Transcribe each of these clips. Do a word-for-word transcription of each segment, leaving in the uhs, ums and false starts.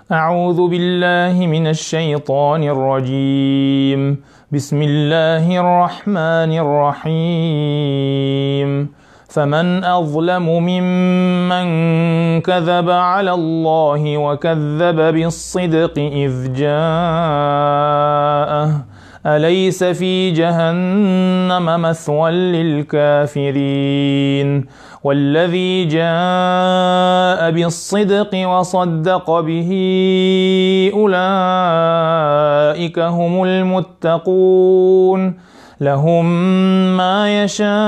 أعوذ بالله من الشيطان الرجيم. بسم الله الرحمن الرحيم. فمن أظلم ممن كذب على الله وكذب بالصدق إذ جاءه أليس في جهنم مثوى للكافرين والذي جاء بالصدق وصدق به أولئك هم المتقون لهم ما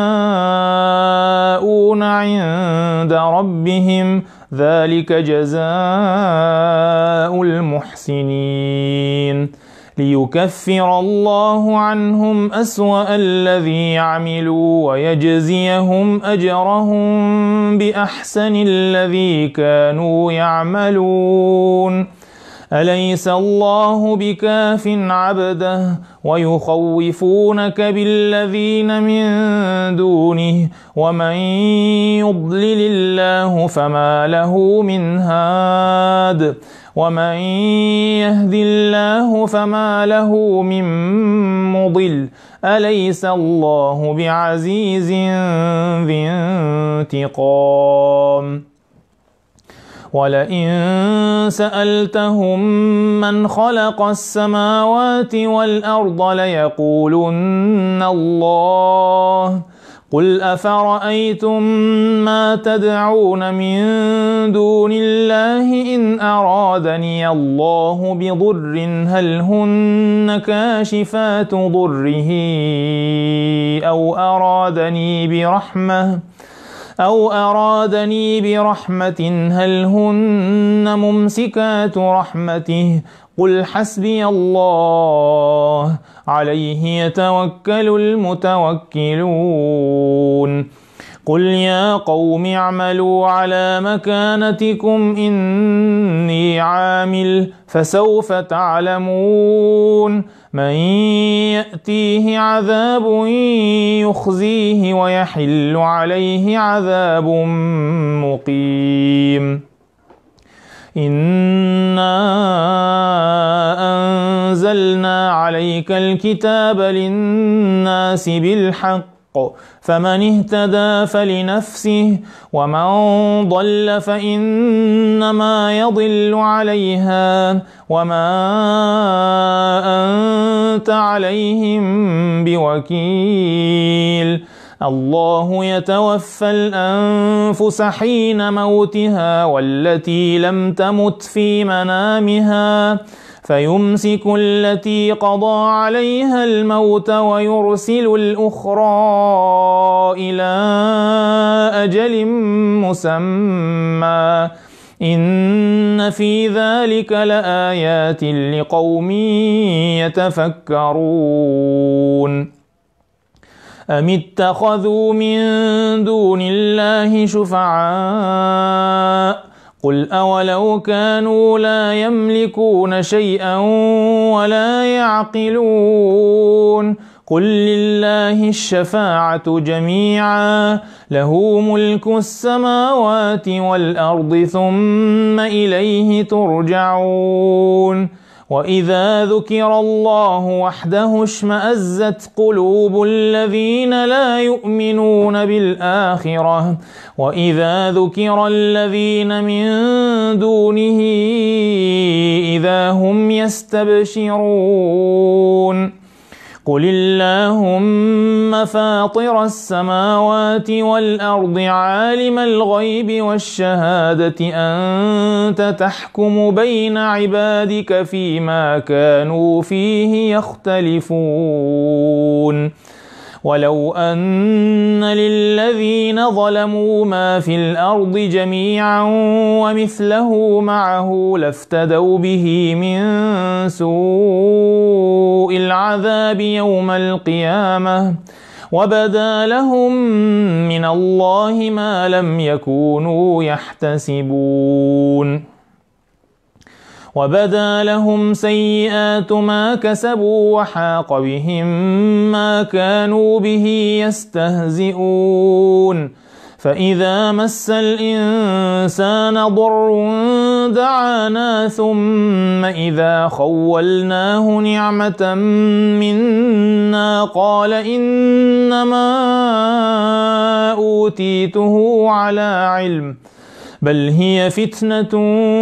يشاءون عند ربهم ذلك جزاء المحسنين ليكفر الله عنهم أسوأ الذي عملوا ويجزيهم أجرهم بأحسن الذي كانوا يعملون أليس الله بكاف عبده ويخوفونك بالذين من دونه ومن يضلل الله فما له من هاد ومن يهد الله فما له من مضل أليس الله بعزيز ذي انتقام ولئن سألتهم من خلق السماوات والأرض ليقولن الله قل أفرأيتم ما تدعون من دون الله إن أرادني الله بضر هل هن كاشفات ضره أو أرادني برحمة أو أرادني برحمة هل هن ممسكات رحمته قل حسبي الله عليه يتوكل المتوكلون قل يا قوم اعملوا على مكانتكم إني عامل فسوف تعلمون من يأتيه عذاب يخزيه ويحل عليه عذاب مقيم إنا أنزلنا عليك الكتاب للناس بالحق فمن اهتدى فلنفسه ومن ضل فإنما يضل عليها وما أنت عليهم بوكيل الله يتوفى الأنفس حين موتها والتي لم تمت في منامها فيمسك التي قضى عليها الموت ويرسل الأخرى إلى أجل مسمى إن في ذلك لآيات لقوم يتفكرون أم اتخذوا من دون الله شفعاء قل أولو كانوا لا يملكون شيئا ولا يعقلون قل لله الشفاعة جميعا له ملك السماوات والأرض ثم إليه ترجعون وإذا ذكر الله وحده اشمأزت قلوب الذين لا يؤمنون بالآخرة وإذا ذكر الذين من دونه إذا هم يستبشرون قل اللهم فاطر السماوات والأرض عالم الغيب والشهادة أنت تحكم بين عبادك فيما كانوا فيه يختلفون ولو أن للذين ظلموا ما في الأرض جميعا ومثله معه لافتدوا به من سوء العذاب يوم القيامة وبدا لهم من الله ما لم يكونوا يحتسبون وبدا لهم سيئات ما كسبوا وحاق بهم ما كانوا به يستهزئون فإذا مس الإنسان ضر دعانا ثم إذا خولناه نعمة منا قال إنما أوتيته على علم بل هي فتنة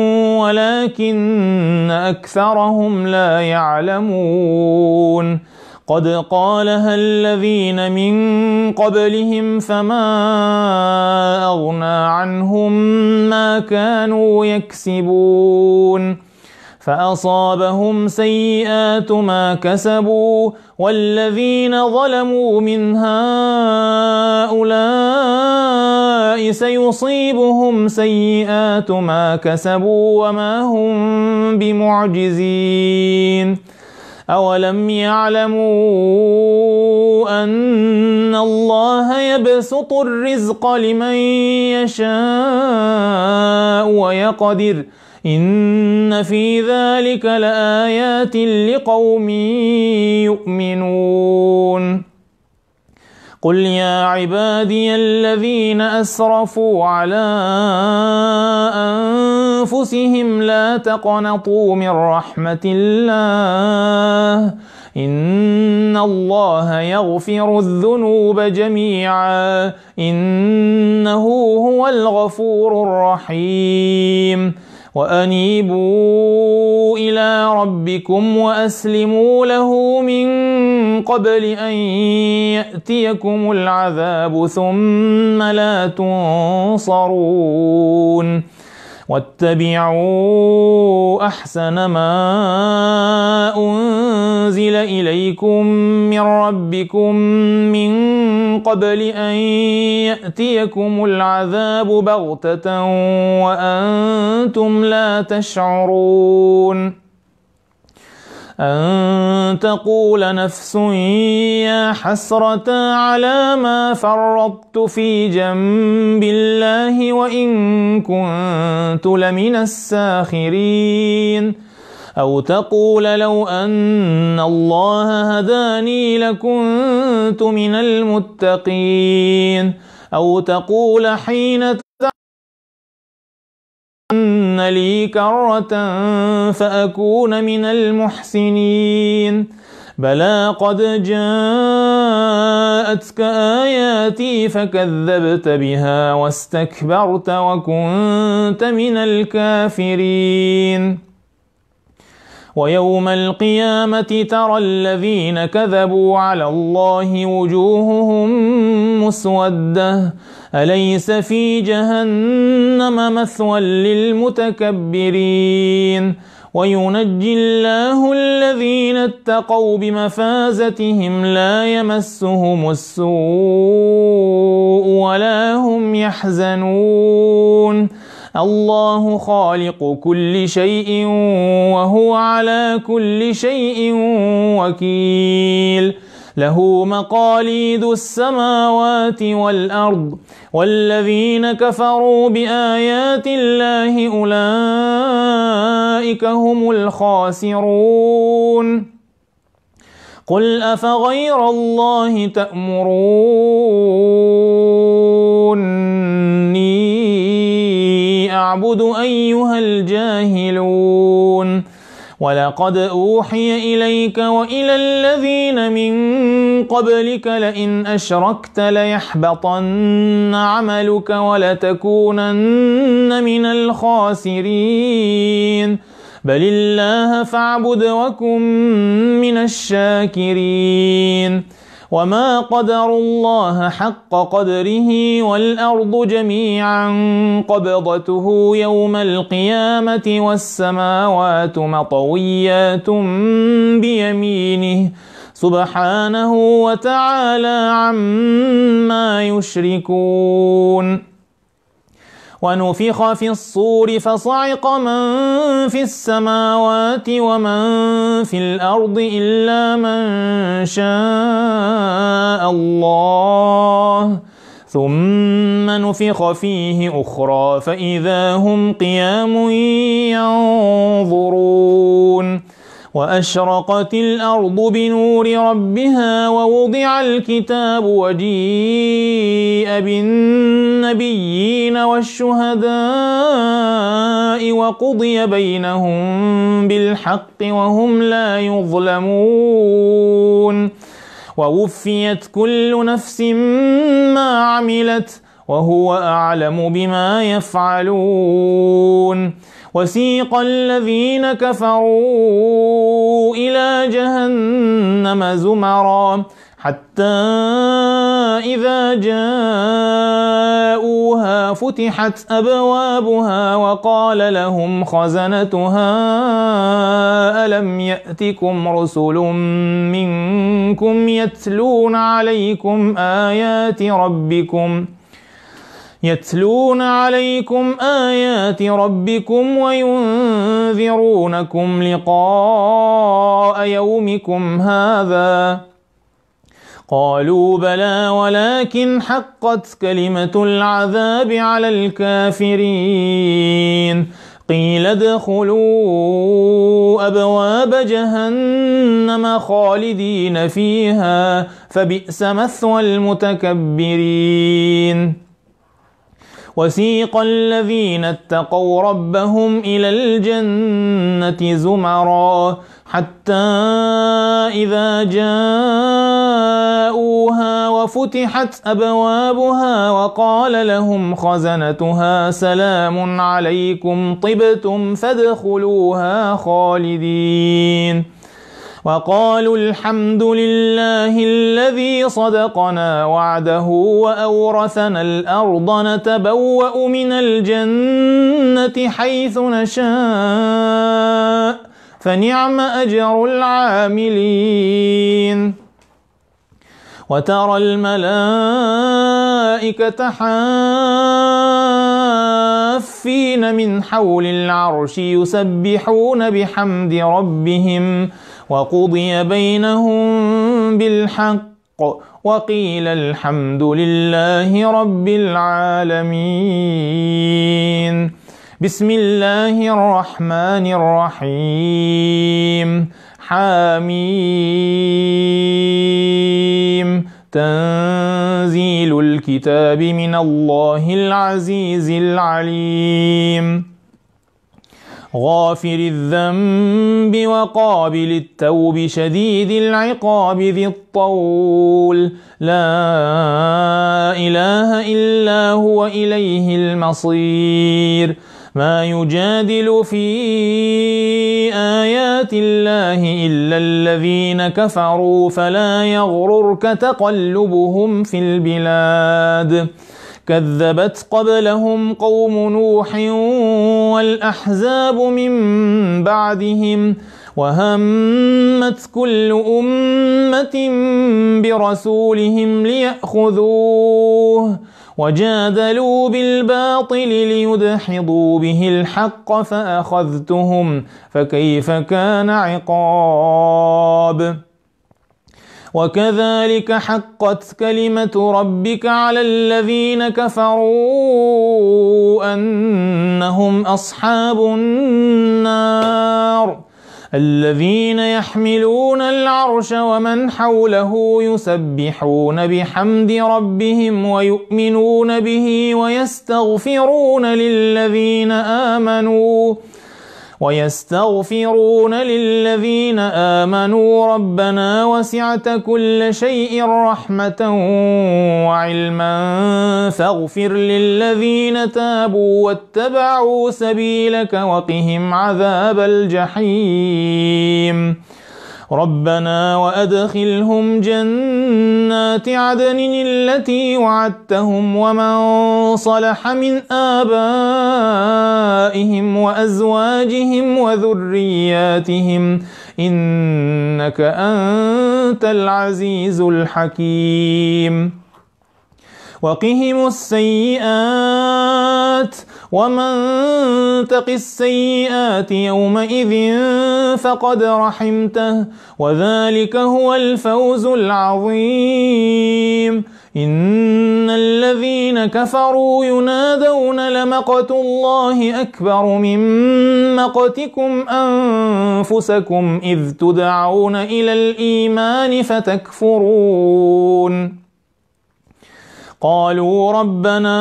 ولكن أكثرهم لا يعلمون قد قالها الذين من قبلهم فما أغنى عنهم ما كانوا يكسبون فأصابهم سيئات ما كسبوا والذين ظلموا من هؤلاء سيصيبهم سيئات ما كسبوا وما هم بمعجزين أولم يعلموا أن الله يبسط الرزق لمن يشاء ويقدر إن في ذلك لآيات لقوم يؤمنون قل يا عبادي الذين أسرفوا على أنفسهم لا تقنطوا من رحمة الله إن الله يغفر الذنوب جميعا إنه هو الغفور الرحيم وأنيبوا إلى ربكم وأسلموا له من قبل أن يأتيكم العذاب ثم لا تنصرون واتبعوا أحسن ما أنزل إليكم من ربكم من قبل أن يأتيكم العذاب بغتة وأنتم لا تشعرون أن تقول نفس يا حسرة على ما فرطت في جنب الله وإن كنت لمن الساخرين أو تقول لو أن الله هداني لكنت من المتقين أو تقول حين أن لي كرة فأكون من المحسنين بلى قد جاءتك آياتي فكذبت بها واستكبرت وكنت من الكافرين ويوم القيامة ترى الذين كذبوا على الله وجوههم مسودة أليس في جهنم مثوى للمتكبرين وينجي الله الذين اتقوا بمفازتهم لا يمسهم السوء ولا هم يحزنون الله خالق كل شيء وهو على كل شيء وكيل له مقاليد السماوات والأرض والذين كفروا بآيات الله أولئك هم الخاسرون قل أفغير الله تأمروني أعبد أيها الجاهلون ولقد أوحي إليك وإلى الذين من قبلك لئن أشركت ليحبطن عملك ولتكونن من الخاسرين بل الله فاعبد وكن من الشاكرين وما قدروا الله حق قدره والأرض جميعا قبضته يوم القيامة والسماوات مطويات بيمينه سبحانه وتعالى عما يشركون ونفخ في الصور فصعق من في السماوات ومن في الأرض إلا من شاء الله ثم نفخ فيه أخرى فإذا هم قيام ينظرون وأشرقت الأرض بنور ربها ووضع الكتاب وجيء بالنبيين والشهداء وقضي بينهم بالحق وهم لا يظلمون ووفيت كل نفس ما عملت وهو أعلم بما يفعلون وسيق الذين كفروا إلى جهنم زمرا حتى إذا جاءوها فتحت أبوابها وقال لهم خزنتها ألم يأتكم رسل منكم يتلون عليكم آيات ربكم يتلون عليكم آيات ربكم وينذرونكم لقاء يومكم هذا قالوا بلى ولكن حقت كلمة العذاب على الكافرين قيل ادخلوا أبواب جهنم خالدين فيها فبئس مثوى المتكبرين وسيق الذين اتقوا ربهم إلى الجنة زمرا حتى إذا جاءوها وفتحت أبوابها وقال لهم خزنتها سلام عليكم طبتم فادخلوها خالدين وقالوا الحمد لله الذي صدقنا وعده وأورثنا الأرض نتبوأ من الجنة حيث نشاء فنعم أجر العاملين وترى الملائكة حافين من حول العرش يسبحون بحمد ربهم وقضي بينهم بالحق وقيل الحمد لله رب العالمين بسم الله الرحمن الرحيم حميم تنزيل الكتاب من الله العزيز العليم غافر الذنب وقابل التوب شديد العقاب ذي الطول لا إله إلا هو إليه المصير ما يجادل في آيات الله إلا الذين كفروا فلا يغررك تقلبهم في البلاد كذبت قبلهم قوم نوح والأحزاب من بعدهم وهمت كل أمة برسولهم ليأخذوه وجادلوا بالباطل ليدحضوا به الحق فأخذتهم فكيف كان عقاب وكذلك حقت كلمة ربك على الذين كفروا أنهم أصحاب النار الذين يحملون العرش ومن حوله يسبحون بحمد ربهم ويؤمنون به ويستغفرون للذين آمنوا ويستغفرون للذين آمنوا ربنا وسعت كل شيء رحمة وعلما فاغفر للذين تابوا واتبعوا سبيلك وقهم عذاب الجحيم ربنا وأدخلهم جنات عدن التي وعدتهم ومن صلح من آبائهم وأزواجهم وذرياتهم إنك أنت العزيز الحكيم وقهم السيئات ومن تق السيئات يومئذ فقد رحمته وذلك هو الفوز العظيم إن الذين الذين كفروا ينادون لمقت الله أكبر من مقتكم أنفسكم إذ تدعون إلى الإيمان فتكفرون قالوا ربنا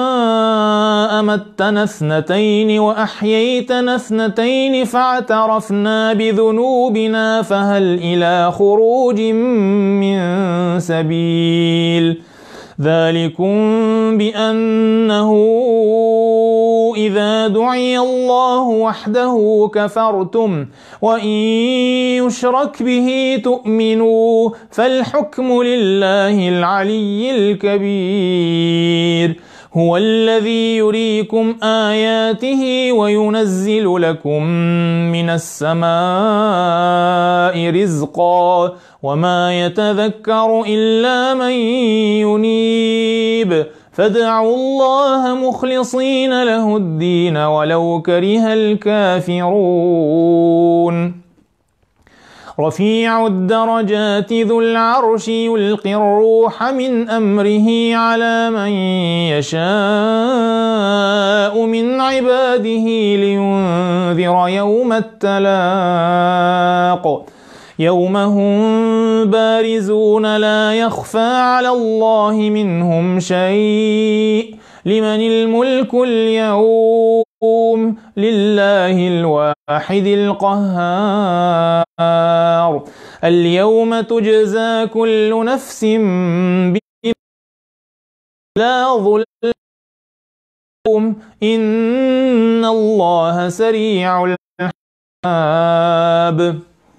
أمتنا اثنتين وأحييتنا اثنتين فاعترفنا بذنوبنا فهل إلى خروج من سبيل ذلكم بأنه إذا دعي الله وحده كفرتم وإن يشرك به تؤمنوا فالحكم لله العلي الكبير هو الذي يريكم آياته وينزل لكم من السماء رزقا وما يتذكر إلا من ينيب فادعوا الله مخلصين له الدين ولو كره الكافرون رفيع الدرجات ذو العرش يلقي الروح من أمره على من يشاء من عباده لينذر يوم التلاق يوم هم بارزون لا يخفى على الله منهم شيء لمن الملك اليوم لله الواحد القهار اليوم تجزى كل نفس بما لا ظلم إن الله سريع الحساب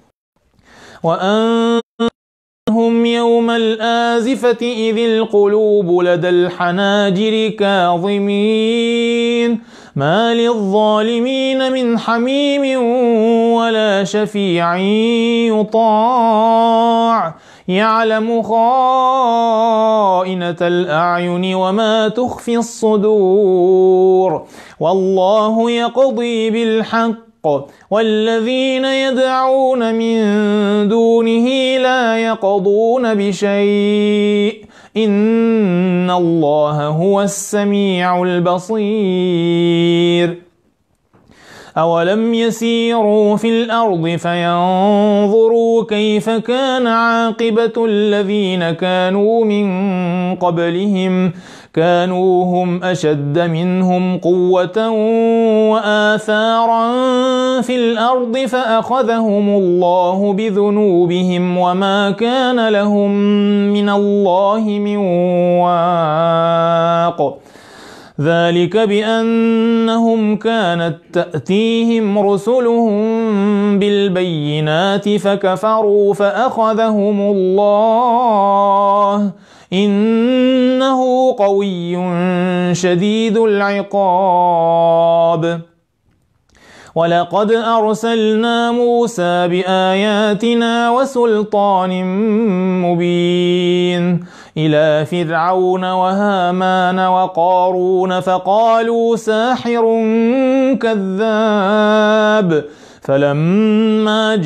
وأنهم يوم الآزفة إذ القلوب لدى الحناجر كاظمين ما للظالمين من حميم ولا شفيع يطاع يعلم خائنة الأعين وما تخفي الصدور والله يقضي بالحق والذين يدعون من دونه لا يقضون بشيء إن الله هو السميع البصير أولم يسيروا في الأرض فينظروا كيف كان عاقبة الذين كانوا من قبلهم كانوا هم أشد منهم قوة وآثارا في الأرض فأخذهم الله بذنوبهم وما كان لهم من الله من واق ذلك بأنهم كانت تأتيهم رسلهم بالبينات فكفروا فأخذهم الله إنه قوي شديد العقاب ولقد أرسلنا موسى بآياتنا وسلطان مبين إلى فرعون وهامان وقارون فقالوا ساحر كذاب فلما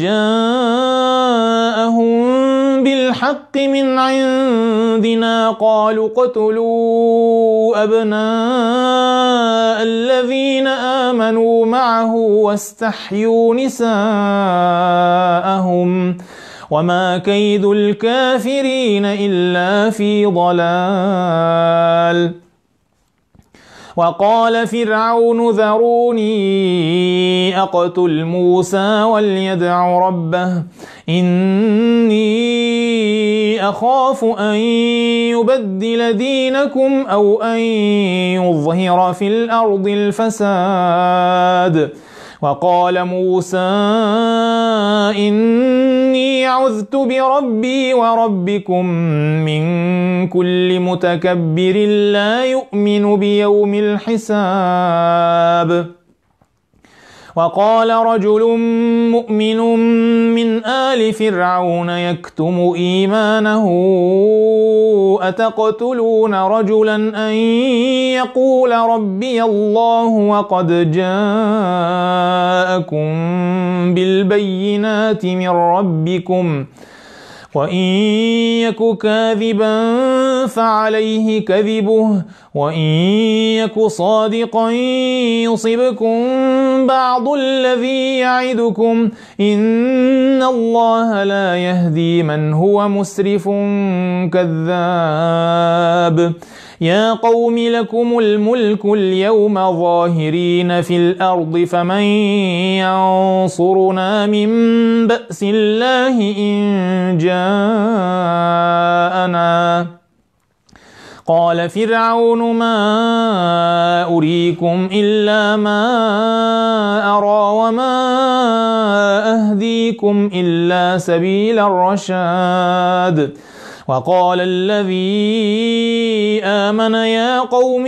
جاءهم بالحق من عندنا قالوا اقتلوا أبناء الذين آمنوا معه واستحيوا نساءهم وما كيد الكافرين إلا في ضلال وقال فرعون ذروني أقتل موسى وليدع ربه إني أخاف أن يبدل دينكم أو أن يظهر في الأرض الفساد وقال موسى إني عذت بربي وربكم من كل متكبر لا يؤمن بيوم الحساب وقال رجل مؤمن من آل فرعون يكتم إيمانه أتقتلون رجلا أن يقول ربي الله وقد جاءكم بالبينات من ربكم وإن يك كاذبا فعليه كذبه وإن يك صادقا يصبكم بعض الذي يعدكم إن الله لا يهدي من هو مسرف كذاب يا قوم لكم الملك اليوم ظاهرين في الأرض فمن ينصرنا من بأس الله إن جاءنا قال فرعون ما أريكم إلا ما أرى وما أهديكم إلا سبيل الرشاد وقال الذي آمن يا قوم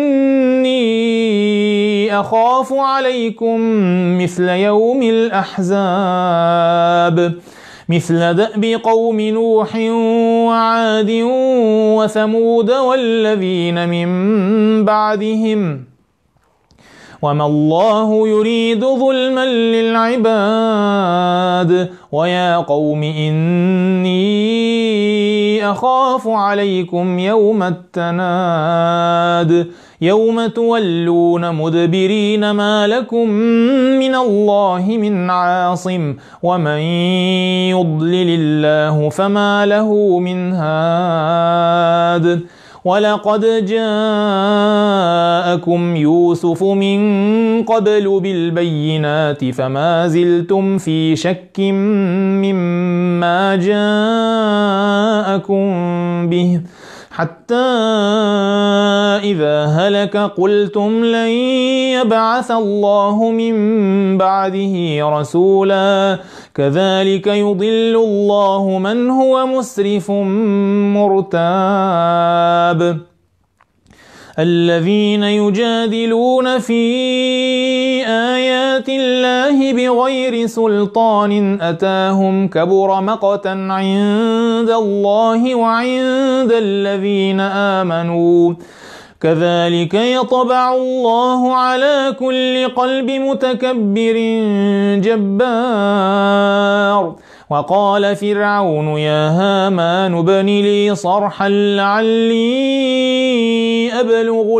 إني أخاف عليكم مثل يوم الأحزاب مثل دأب قوم نوح وعاد وثمود والذين من بعدهم وما الله يريد ظلما للعباد ويا قوم إني أخاف عليكم يوم التناد يوم تولون مدبرين ما لكم من الله من عاصم ومن يضلل الله فما له من هاد ولقد جاءكم يوسف من قبل بالبينات فما زلتم في شك مما جاءكم به حتى إذا هلك قلتم لن يبعث الله من بعده رسولا كذلك يضل الله من هو مسرف مرتاب الذين يجادلون في آيات الله بغير سلطان أتاهم كبر مقتا عند الله وعند الذين آمنوا كذلك يطبع الله على كل قلب متكبر جبار وقال فرعون يا هامان ابن لي صرحا لعلي أبلغ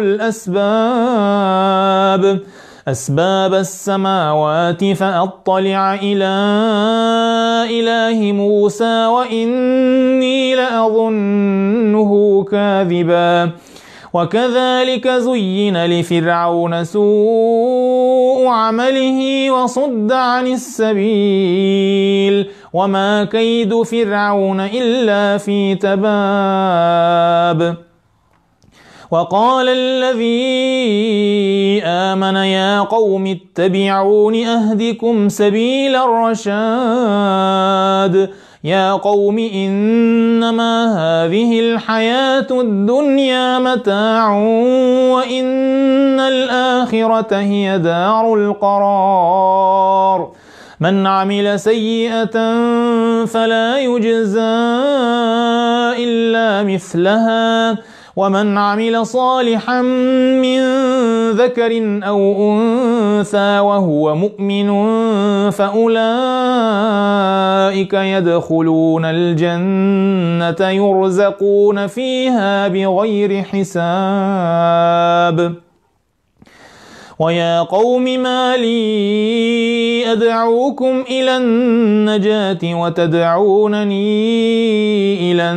الأسباب أسباب السماوات فأطلع إلى إله موسى وإني لأظنه كاذبا وكذلك زين لفرعون سوء عمله وصد عن السبيل وما كيد فرعون إلا في تباب وقال الذي آمن يا قوم اتبعون أهدكم سبيل الرشاد يا قوم إنما هذه الحياة الدنيا متاع وإن الآخرة هي دار القرار من عمل سيئة فلا يجزى إلا مثلها ومن عمل صالحا من ذكر أو أنثى وهو مؤمن فأولئك يدخلون الجنة يرزقون فيها بغير حساب ويا قوم ما لي أدعوكم إلى النجاة وتدعونني إلى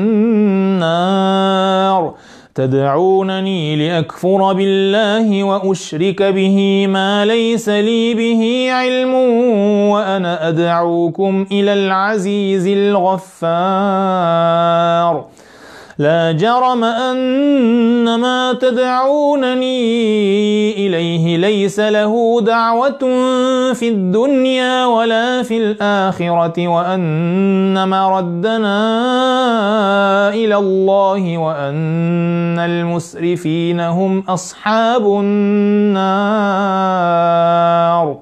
النار تدعونني لأكفر بالله وأشرك به ما ليس لي به علم وأنا أدعوكم إلى العزيز الغفار لا جرم أن ما تدعونني إليه ليس له دعوة في الدنيا ولا في الآخرة وأن مردنا إلى الله وأن المسرفين هم أصحاب النار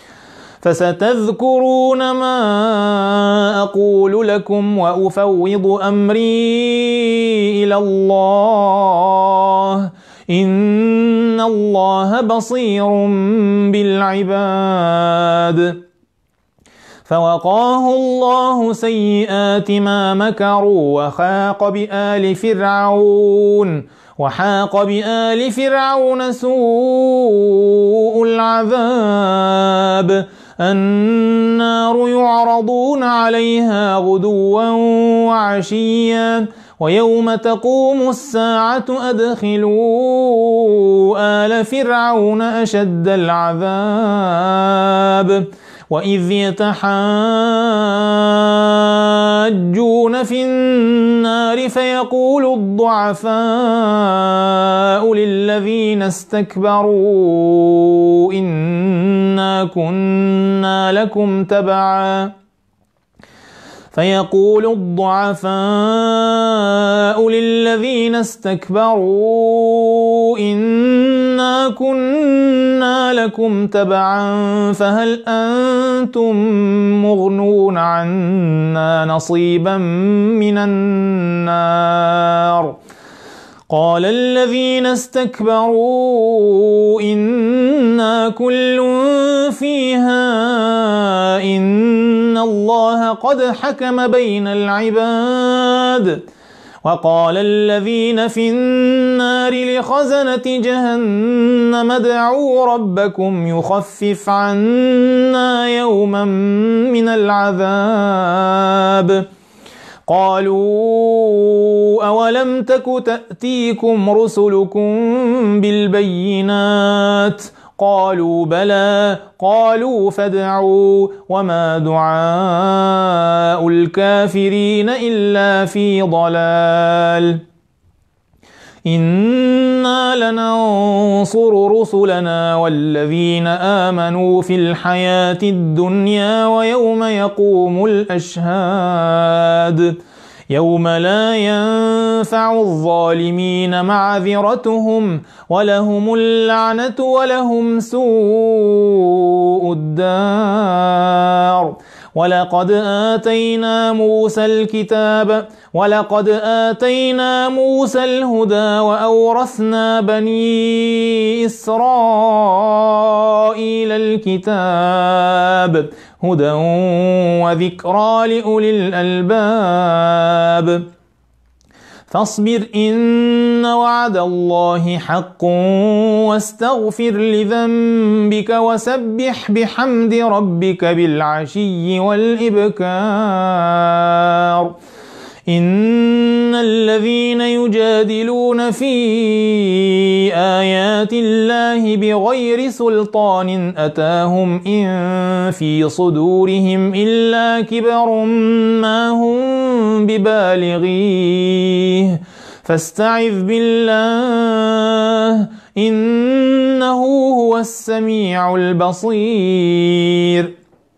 فستذكرون ما أقول لكم وأفوض أمري إلى الله إن الله بصير بالعباد فوقاه الله سيئات ما مكروا وحاق بآل فرعون وحاق بآل فرعون سوء العذاب النار يعرضون عليها غدوا وعشيا ويوم تقوم الساعة أدخلوا آل فرعون أشد العذاب وإذ يتحاجون في النار فيقول الضعفاء للذين استكبروا إنا كنا لكم تبعا فيقول الضعفاء للذين استكبروا إنا كنا لكم تبعا فهل أنتم مغنون عنا نصيبا من النار قال الذين استكبروا إنا كل فيها إن الله قد حكم بين العباد وقال الذين في النار لخزنة جهنم ادعوا ربكم يخفف عنا يوما من العذاب قالوا أولم تك تأتيكم رسلكم بالبينات قالوا بلى قالوا فادعوا وما دعاء الكافرين إلا في ضلال إنا لننصر رسلنا والذين آمنوا في الحياة الدنيا ويوم يقوم الأشهاد يوم لا ينفع الظالمين معذرتهم ولهم اللعنة ولهم سوء الدار ولقد آتينا موسى الكتاب ولقد آتينا موسى الهدى وأورثنا بني إسرائيل الكتاب هدى وذكرى لأولي الألباب فاصبر إن وعد الله حق واستغفر لذنبك وسبح بحمد ربك بالعشي والإبكار إن الذين يجادلون في آيات الله بغير سلطان أتاهم إن في صدورهم إلا كبر ما هم ببالغيه فاستعذ بالله إنه هو السميع البصير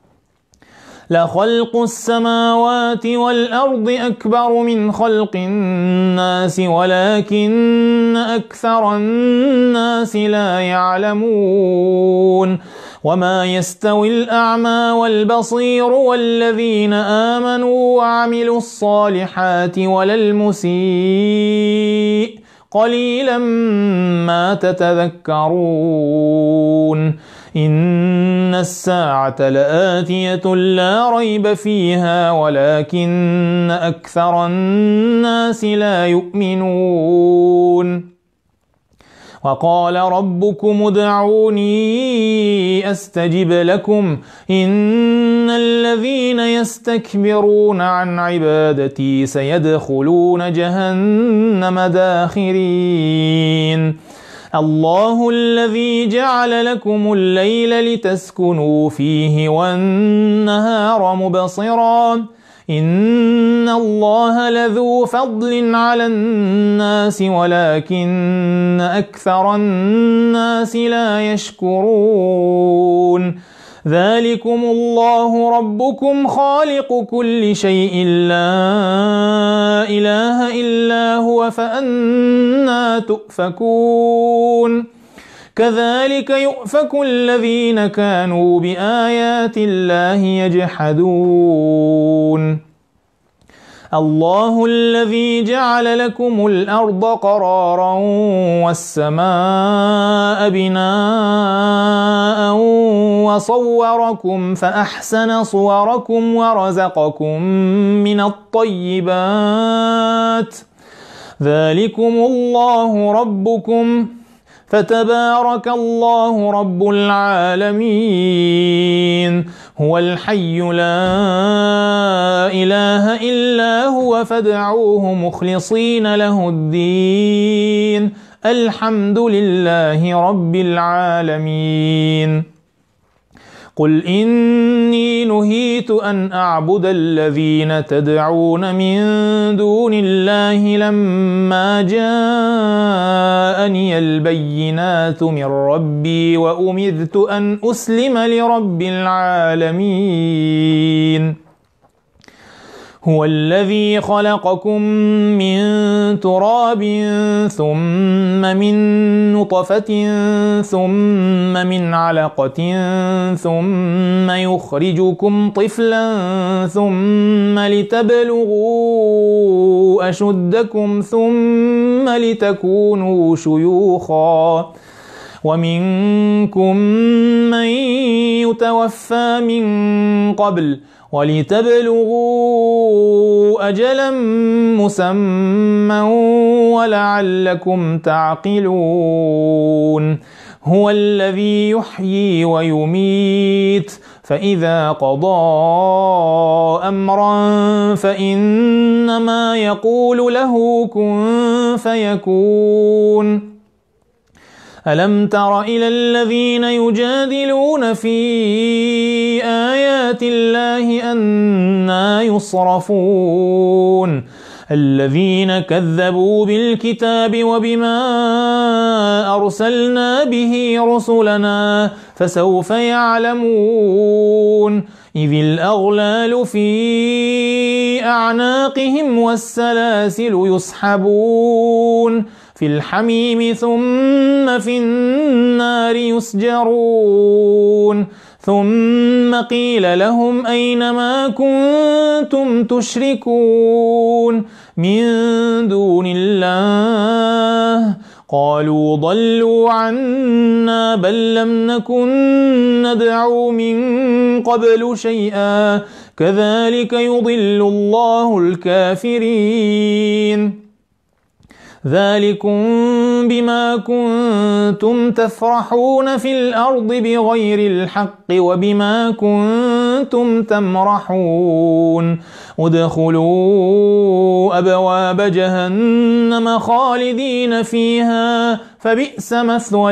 لخلق السماوات والأرض أكبر من خلق الناس ولكن أكثر الناس لا يعلمون وما يستوي الأعمى والبصير والذين آمنوا وعملوا الصالحات ولا المسيء قليلا ما تتذكرون إن الساعة لآتية لا ريب فيها ولكن أكثر الناس لا يؤمنون وقال ربكم ادعوني أستجب لكم إن الذين يستكبرون عن عبادتي سيدخلون جهنم داخرين الله الذي جعل لكم الليل لتسكنوا فيه والنهار مبصرا إن الله لذو فضل على الناس ولكن أكثر الناس لا يشكرون ذلكم الله ربكم خالق كل شيء لا إله إلا هو فأنى تؤفكون كذلك يؤفك الذين كانوا بآيات الله يجحدون الله الذي جعل لكم الأرض قرارا والسماء بناء وصوركم فأحسن صوركم ورزقكم من الطيبات ذلكم الله ربكم فتبارك الله رب العالمين هو الحي لا إله إلا هو فادعوه مخلصين له الدين الحمد لله رب العالمين قل إني نهيت أن أعبد الذين تدعون من دون الله لما جاءني البينات من ربي وأمرت أن أسلم لرب العالمين هو الذي خلقكم من تراب ثم من نطفة ثم من علقة ثم يخرجكم طفلا ثم لتبلغوا أشدكم ثم لتكونوا شيوخا ومنكم من يتوفى من قبل ولتبلغوا أجلا مسمى ولعلكم تعقلون هو الذي يحيي ويميت فإذا قضى أمرا فإنما يقول له كن فيكون ألم تر إلى الذين يجادلون في آيات الله أنى يصرفون الذين كذبوا بالكتاب وبما أرسلنا به رسلنا فسوف يعلمون إذ الأغلال في أعناقهم والسلاسل يسحبون في الحميم ثم في النار يسجرون ثم قيل لهم أين ما كنتم تشركون من دون الله قالوا ضلوا عنا بل لم نكن ندعو من قبل شيئا كذلك يضل الله الكافرين ذلكم بما كنتم تفرحون في الأرض بغير الحق وبما كنتم تمرحون ادخلوا أبواب جهنم خالدين فيها فبئس مثوى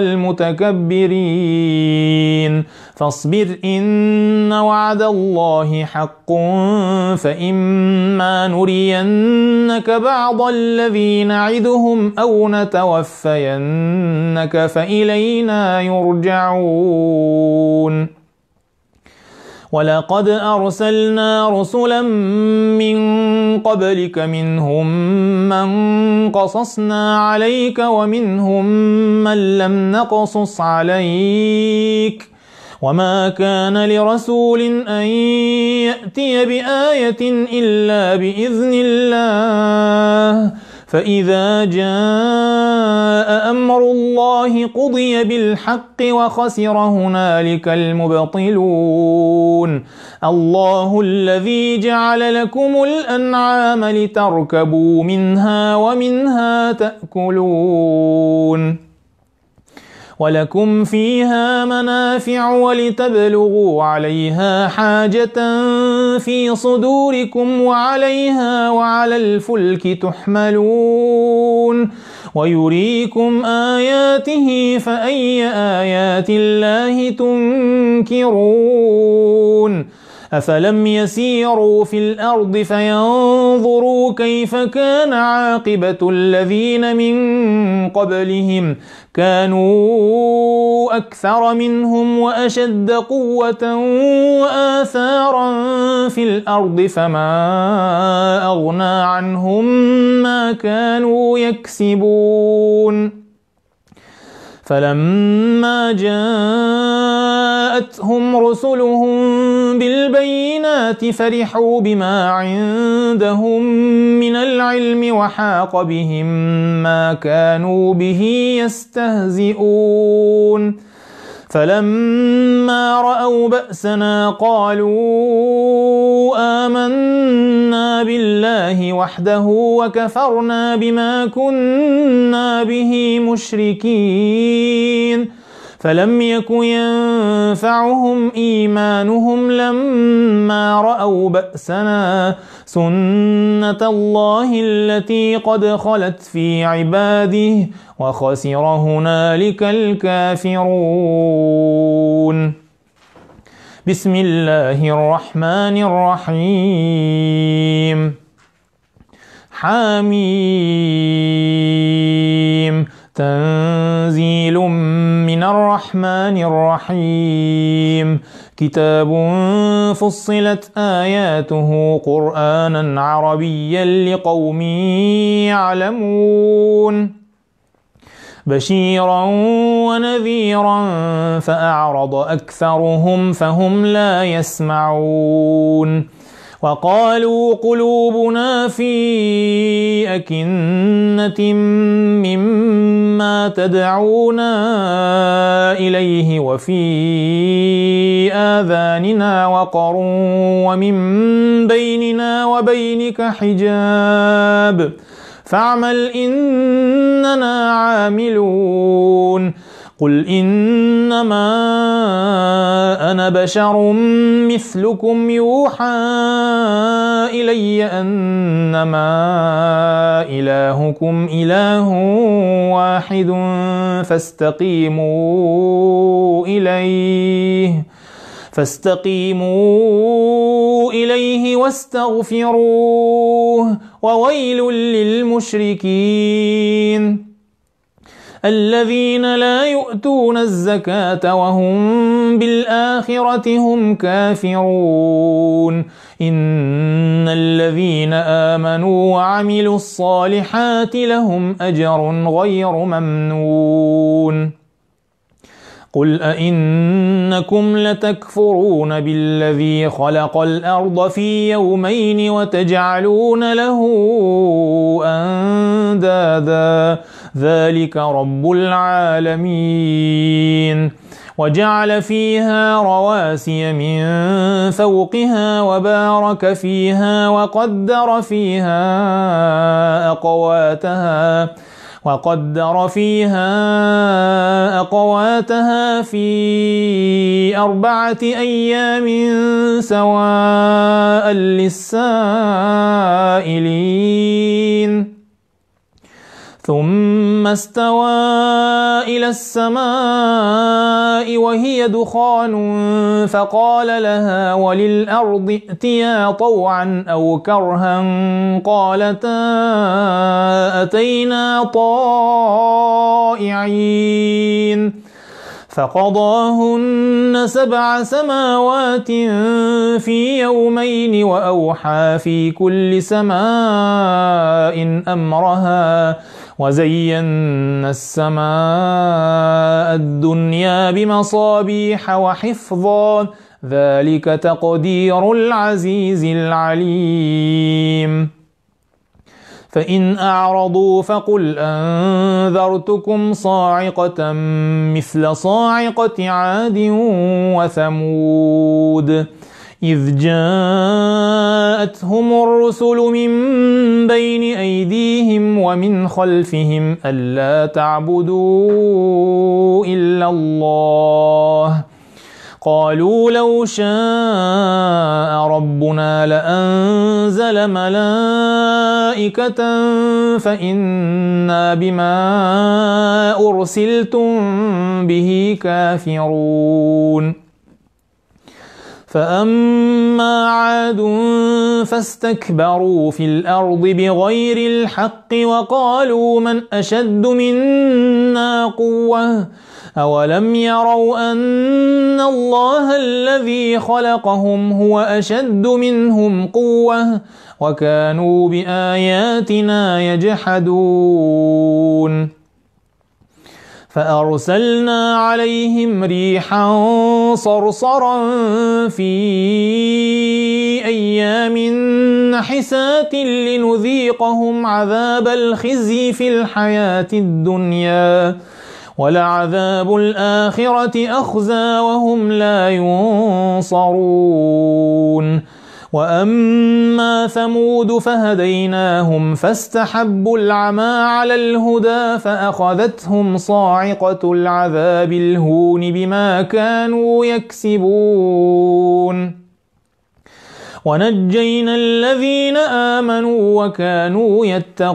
المتكبرين فاصبر إن وعد الله حق فإما نرينك بعض الذي نعدهم أو نتوفينك فإلينا يرجعون ولقد أرسلنا رسلا من قبلك منهم من قصصنا عليك ومنهم من لم نقصص عليك وما كان لرسول أن يأتي بآية إلا بإذن الله فإذا جاء أمر الله قضي بالحق وخسر هنالك المبطلون الله الذي جعل لكم الأنعام لتركبوا منها ومنها تأكلون ولكم فيها منافع ولتبلغوا عليها حاجة في صدوركم وعليها وعلى الفلك تحملون ويريكم آياته فأي آيات الله تنكرون أفلم يسيروا في الأرض فينظروا كيف كان عاقبة الذين من قبلهم كانوا أكثر منهم وأشد قوة وآثارا في الأرض فما أغنى عنهم ما كانوا يكسبون فلما جاء جاءتهم رسلهم بالبينات فرحوا بما عندهم من العلم وحاق بهم ما كانوا به يستهزئون فلما رأوا بأسنا قالوا آمنا بالله وحده وكفرنا بما كنا به مشركين فلم يك ينفعهم إيمانهم لما رأوا بأسنا سنة الله التي قد خلت في عباده وخسر هنالك الكافرون. بسم الله الرحمن الرحيم. حميم تنزيل من الرحمن الرحيم كتاب فصلت آياته قرآنا عربيا لقوم يعلمون بشيرا ونذيرا فأعرض أكثرهم فهم لا يسمعون وقالوا قلوبنا في أكنة مما تدعونا إليه وفي آذاننا وقر ومن بيننا وبينك حجاب فاعمل إننا عاملون قل إنما أنا بشر مثلكم يوحى إلي أنما إلهكم إله واحد فاستقيموا إليه فاستقيموا إليه واستغفروه وويل للمشركين الذين لا يؤتون الزكاة وهم بالآخرة هم كافرون إن الذين آمنوا وعملوا الصالحات لهم أجر غير ممنون قل أئنكم لتكفرون بالذي خلق الأرض في يومين وتجعلون له أندادا ذلك رب العالمين وجعل فيها رواسي من فوقها وبارك فيها وقدر فيها أقواتها وقدر فيها أقواتها في أربعة أيام سواء للسائلين ثم استوى إلى السماء وهي دخان فقال لها وللأرض ائتيا طوعا أو كرها قالتا أتينا طائعين فقضاهن سبع سماوات في يومين وأوحى في كل سماء أمرها وزينا السماء الدنيا بمصابيح وحفظا ذلك تقدير العزيز العليم فإن أعرضوا فقل أنذرتكم صاعقة مثل صاعقة عاد وثمود إذ جاءتهم الرسل من بين أيديهم ومن خلفهم ألا تعبدوا إلا الله قالوا لو شاء ربنا لأنزل ملائكة فإنا بما أرسلتم به كافرون فأما عاد فاستكبروا في الأرض بغير الحق وقالوا من أشد منا قوة أولم يروا أن الله الذي خلقهم هو أشد منهم قوة وكانوا بآياتنا يجحدون فأرسلنا عليهم ريحا صرصرا في أيام نحسات لنذيقهم عذاب الخزي في الحياة الدنيا ولعذاب الآخرة أخزى وهم لا ينصرون. وأما ثمود فهديناهم فاستحبوا العمى على الهدى فأخذتهم صاعقة العذاب الهون بما كانوا يكسبون. ونجينا الذين آمنوا وكانوا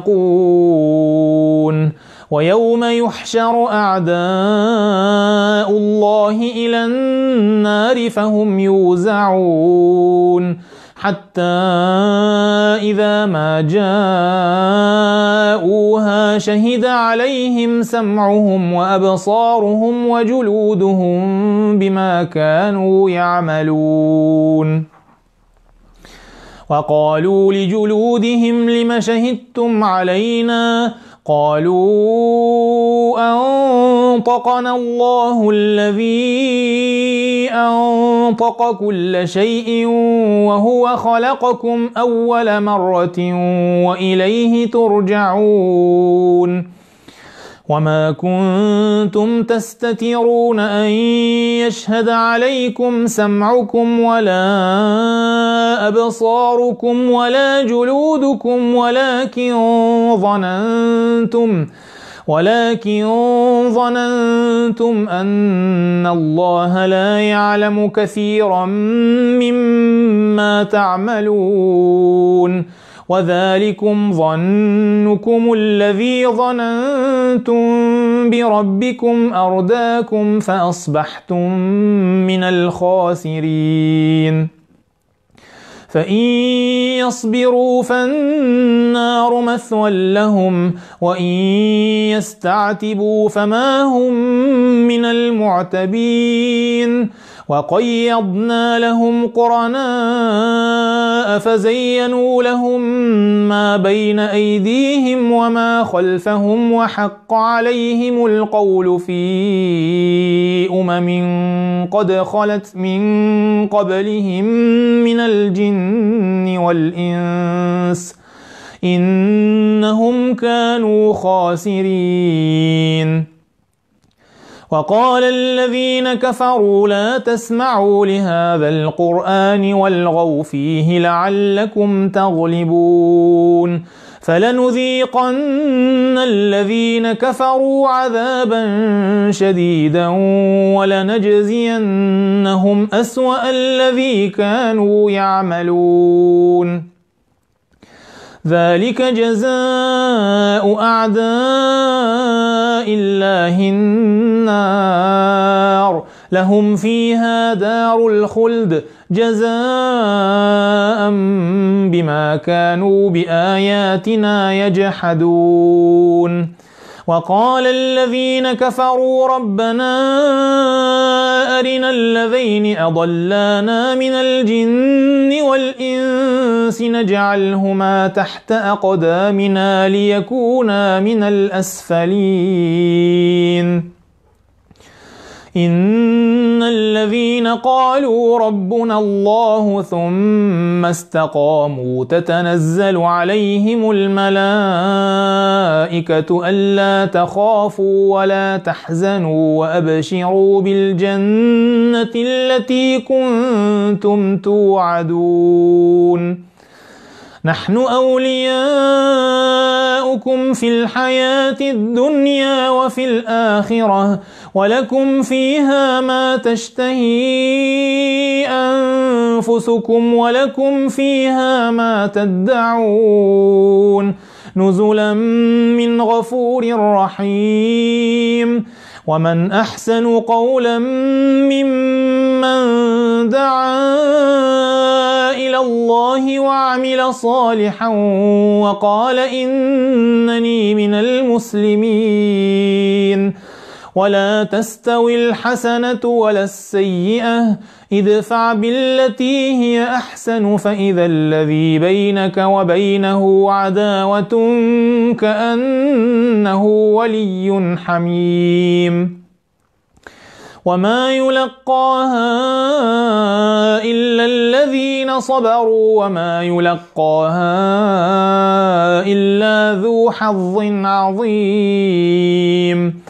يتقون. ويوم يحشر أعداء الله إلى النار فهم يوزعون حتى إذا ما جاءوها شهد عليهم سمعهم وأبصارهم وجلودهم بما كانوا يعملون. وقالوا لجلودهم لم شهدتم علينا قالوا أنطقنا الله الذي أنطق كل شيء وهو خلقكم أول مرة وإليه ترجعون. وما كنتم تستترون أن يشهد عليكم سمعكم ولا أبصاركم ولا جلودكم ولكن ظننتم ولكن ظننتم أن الله لا يعلم كثيرا مما تعملون وذلكم ظنكم الذي ظننتم بربكم أرداكم فأصبحتم من الخاسرين. فإن يصبروا فالنار مثوى لهم وإن يستعتبوا فما هم من المعتبين. وقيضنا لهم قرناء فزينوا لهم ما بين أيديهم وما خلفهم وحق عليهم القول في أمم قد خلت من قبلهم من الجن والإنس إنهم كانوا خاسرين. وقال الذين كفروا لا تسمعوا لهذا القرآن والغوا فيه لعلكم تغلبون. فلنذيقن الذين كفروا عذابا شديدا ولنجزينهم أسوأ الذي كانوا يعملون. ذلك جزاء أعداء الله النار لهم فيها دار الخلد جزاء بما كانوا بآياتنا يجحدون. وقال الذين كفروا ربنا أرنا الذين أضلانا من الجن والإنس نجعلهما تحت أقدامنا ليكونا من الأسفلين. إن الذين قالوا ربنا الله ثم استقاموا تتنزل عليهم الملائكة ألا تخافوا ولا تحزنوا وأبشروا بالجنة التي كنتم توعدون. نحن أولياؤكم في الحياة الدنيا وفي الآخرة ولكم فيها ما تشتهي أنفسكم ولكم فيها ما تدعون نزلا من غفور رحيم. ومن أحسن قولا ممن دعا إلى الله وعمل صالحا وقال إنني من المسلمين. ولا تستوي الحسنة ولا السيئة ادفع بالتي هي أحسن فإذا الذي بينك وبينه عداوة كأنه ولي حميم وما يلقاها إلا الذين صبروا وما يلقاها إلا ذو حظ عظيم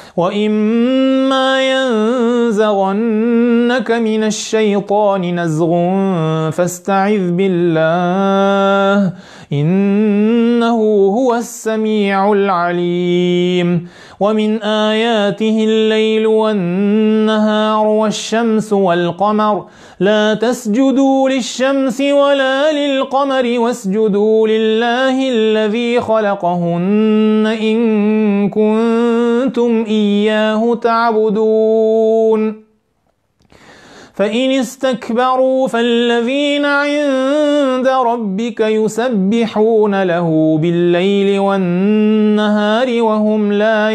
وإما ينزغنك من الشيطان نزغ فاستعذ بالله إنه هو السميع العليم ومن آياته الليل والنهار والشمس والقمر لا تسجدوا للشمس ولا للقمر واسجدوا لله الذي خلقهن إن كنتم إياه تعبدون فإن استكبروا فالذين عند ربك يسبحون له بالليل والنهار وهم لا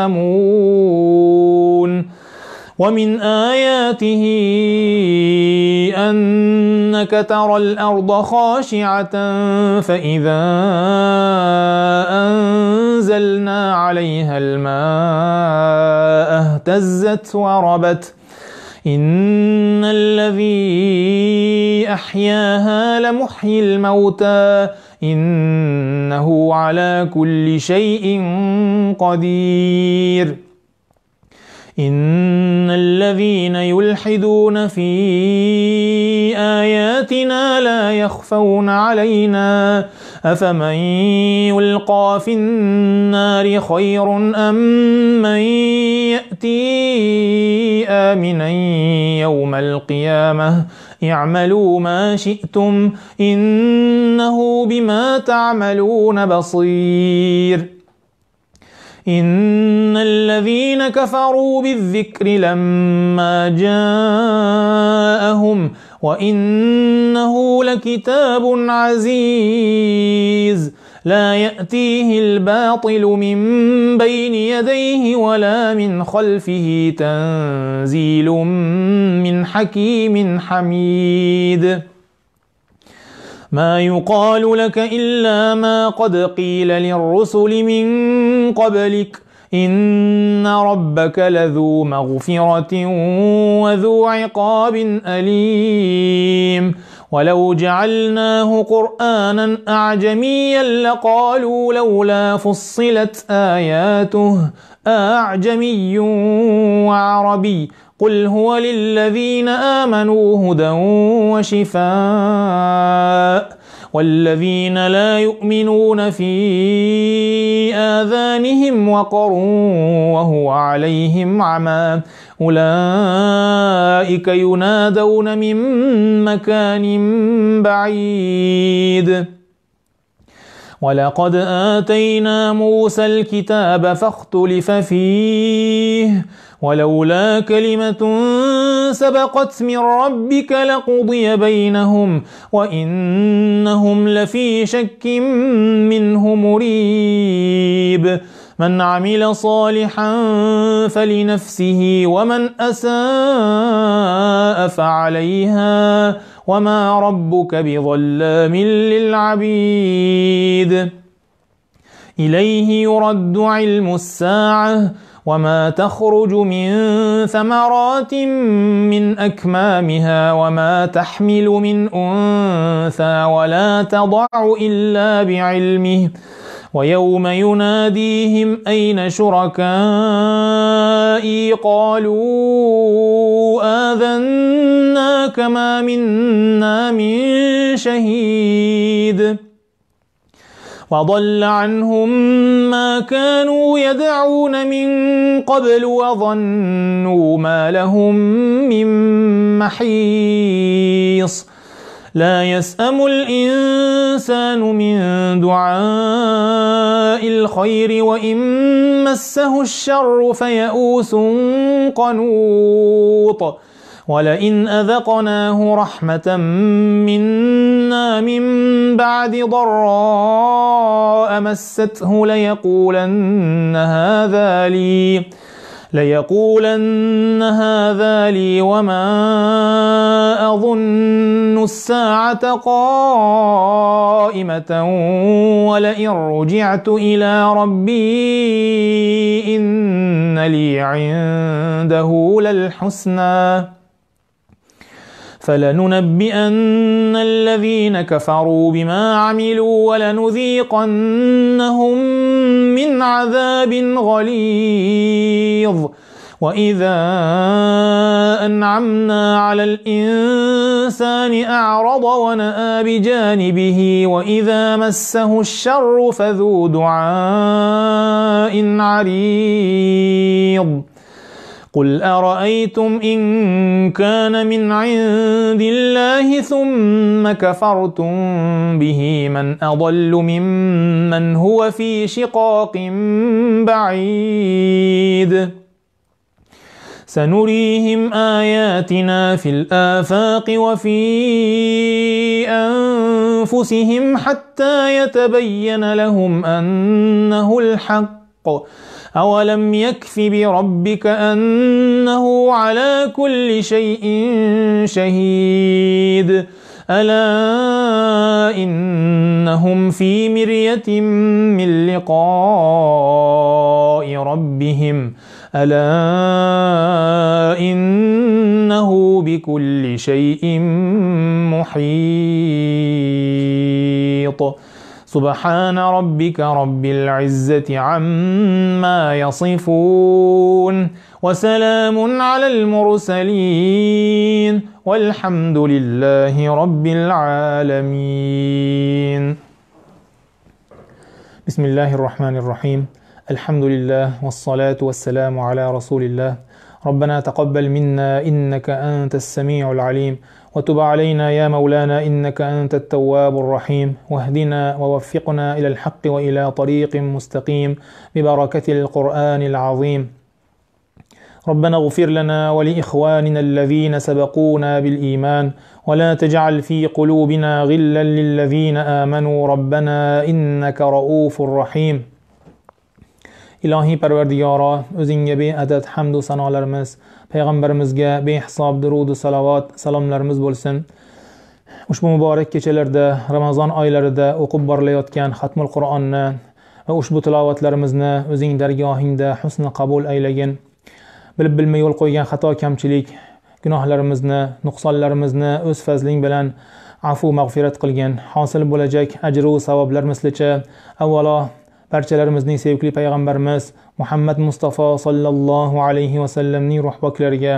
يسأمون ومن آياته أنك ترى الأرض خاشعة فإذا أنزلنا عليها الماء اهتزت وربت إن الذي أحياها لمحيي الموتى إنه على كل شيء قدير إن الذين يلحدون في آياتنا لا يخفون علينا أفمن يلقى في النار خير أم من يأتي آمنا يوم القيامة اعملوا ما شئتم إنه بما تعملون بصير إن الذين كفروا بالذكر لما جاءهم وإنه لكتاب عزيز لا يأتيه الباطل من بين يديه ولا من خلفه تنزيل من حكيم حميد ما يقال لك إلا ما قد قيل للرسل من قبلك إن ربك لذو مغفرة وذو عقاب أليم ولو جعلناه قرآنا أعجميا لقالوا لولا فصلت آياته أعجمي وعربي قل هو للذين آمنوا هدى وشفاء والذين لا يؤمنون في آذانهم وقر وهو عليهم عمى أولئك ينادون من مكان بعيد ولقد آتينا موسى الكتاب فاختلف فيه ولولا كلمة سبقت من ربك لقضي بينهم وإنهم لفي شك منه مريب من عمل صالحا فلنفسه ومن أساء فعليها وما ربك بظلام للعبيد إليه يرد علم الساعة وما تخرج من ثمرات من أكمامها وما تحمل من أنثى ولا تضع إلا بعلمه ويوم يناديهم أين شركائي قالوا آذناك ما منا من شهيد وضل عنهم ما كانوا يدعون من قبل وظنوا ما لهم من محيص لا يسأم الإنسان من دعاء الخير وإن مسه الشر فيئوس قنوط ولئن أذقناه رحمة منا من بعد ضراء مسته ليقولن هذا لي ليقولن هذا لي وما أظن الساعة قائمة ولئن رجعت إلى ربي إن لي عنده للحسنى فلننبئن الذين كفروا بما عملوا ولنذيقنهم من عذاب غليظ وإذا أنعمنا على الإنسان أعرض ونأى بجانبه وإذا مسه الشر فذو دعاء عريض قل أرأيتم إن كان من عند الله ثم كفرتم به من أضل ممن هو في شقاق بعيد سنريهم آياتنا في الآفاق وفي أنفسهم حتى يتبين لهم أنه الحق أولم يكف بربك أنه على كل شيء شهيد ألا إنهم في مرية من لقاء ربهم ألا إنه بكل شيء محيط سبحان ربك رب العزة عما يصفون وسلام على المرسلين والحمد لله رب العالمين. بسم الله الرحمن الرحيم. الحمد لله والصلاة والسلام على رسول الله. ربنا تقبل منا إنك أنت السميع العليم وتب علينا يا مولانا إنك أنت التواب الرحيم واهدنا ووفقنا إلى الحق وإلى طريق مستقيم ببركة القرآن العظيم. ربنا اغفر لنا ولإخواننا الذين سبقونا بالإيمان ولا تجعل في قلوبنا غلا للذين آمنوا ربنا إنك رؤوف رحيم. İlahi Parvardigoro, o'zingga beadad hamd va sanolarimiz, payg'ambarimizga behisob durud va salovat, salomlarimiz bo'lsin. Ushbu muborak kechalarda, Ramazon oylarida o'qib borilayotgan xatmul Qur'onni va ushbu tilovatlarimizni o'zing dargohingda husn qabul aylagin. Bilib bilmay yo'l qo'ygan xato kamchilik, gunohlarimizni, nuqsonlarimizni o'z fazling bilan afu mag'firat qilgin. Hosil bo'lajak ajr va savoblar mislicha avvalo barchalarimizning sevgili payg'ambarimiz Muhammad Mustafa sallallohu alayhi va sallamning ruh poklariga,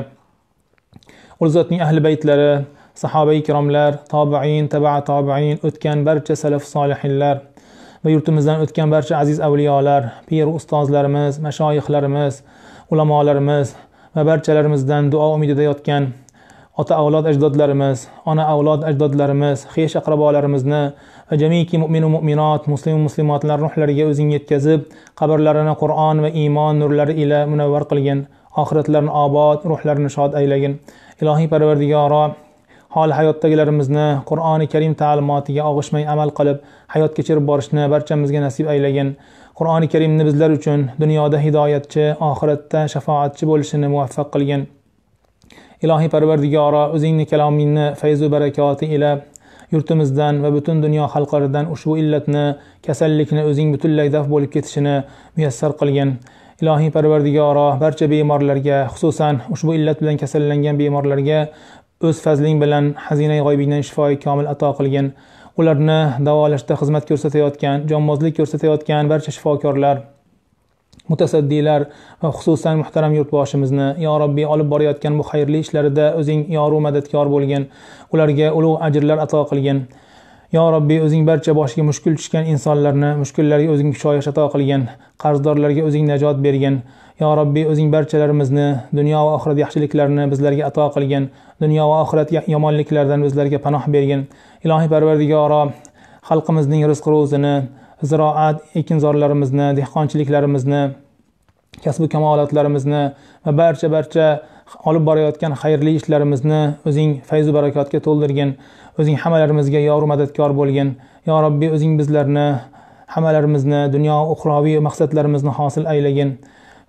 ul zotning ahli baytlari, sahoba ikromlar, tobiin, tabi'a tobiin, o'tgan barcha salaf solihinlar va yurtimizdan o'tgan barcha aziz avliyolar, pir ustozlarimiz, mashoyixlarimiz, ulamolarimiz va barchalarimizdan duo umidida yotgan ota avlod ajdodlarimiz, ona avlod ajdodlarimiz, xiyosh aqrabolarimizni va jamiki mu'min va mu'minot, muslim va muslimatlar ruhlariga o'zing yetkazib, qabrlarini Qur'on va iymon nurlari ila munavvar qilgin, oxiratlarini obod, ruhlarini shod aylagin. Ilohiy Parvardigoro, hol hayotdagilarimizni Qur'oni Karim ta'limotiga og'ishmay amal qilib, hayot kechirib borishni barchamizga nasib aylagin. Qur'oni Karimni bizlar uchun dunyoda hidoyatchi, oxiratda shafoatchi bo'lishini muvaffaq qilgin. Ilohiy Parvardigoro, o'zingning kalomingni fayz va barakoti ila yurtimizdan va butun dunyo xalqlaridan ushbu illatni, kasallikni o'zing butunlay daf bo'lib ketishini muyassar qilgin. Ilohiy Parvardigoro, barcha bemorlarga, xususan ushbu illat bilan kasallangan bemorlarga o'z fazling bilan xazinai g'oybingdan shifoi komil ato qilgin. Ularni davolashda xizmat ko'rsatayotgan, jonbozlik ko'rsatayotgan barcha shifokorlar, mutasaddiylar va xususan muhtaram yurtboshimizni yo Robbiy olib borayotgan bu xayrli ishlarida o'zing yoru madadkor bo'lgin, ularga ulug' ajrlar ato qilgin. Yo Robbiy, o'zing barcha boshiga mushkul tushgan insonlarni mushkullariga o'zing kushoyish ato qilgin, qarzdorlarga o'zing najot bergin. Yo Robbiy, o'zing barchalarimizni dunyo va oxirat yaxshiliklarini bizlarga ato qilgin, dunyo va oxirat yomonliklardan bizlarga panoh bergin. Ilohiy Parvardigoro, xalqimizning rizq ro'zini, ziroat ekinzorlarimizni, dehqonchiliklarimizni, kasb kamolotlarimizni va barcha barcha olib borayotgan xayrli ishlarimizni o'zing fayz va barakotga to'ldirgin. O'zing hammalarimizga yor madadkor bo'lgin. Yo Robbiy, o'zing bizlarni hammalarimizni dunyo va uxroviy maqsadlarimizni hosil aylagin.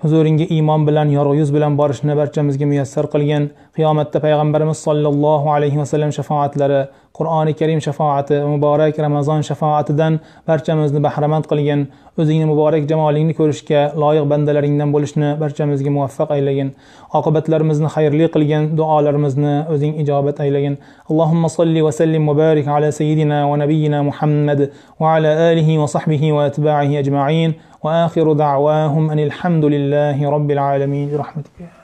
huzuringga iymon bilan, yorug' yuz bilan borishni barchamizga muyassar qilgin. Qiyomatda payg'ambarimiz sollallohu alayhi vasallam shafoatlari, Qur'oni Karim shafoati, muborak Ramazon shafoatidan barchamizni bahramand qilgin. O'zingni muborak jamolingni ko'rishga loyiq bandalaringdan bo'lishni barchamizga muvaffaq aylagin. Oqibatlarimizni xayrli qilgin, duolarimizni o'zing ijobat aylagin. Allohumma salli va sallim va barik ala sayyidina va nabiyyina Muhammad va ala alihi va sahbihi va atba'ihi ajma'in. Wa akhiru da'wahum anil hamdulillahi rabbil alamin. Rahmatika.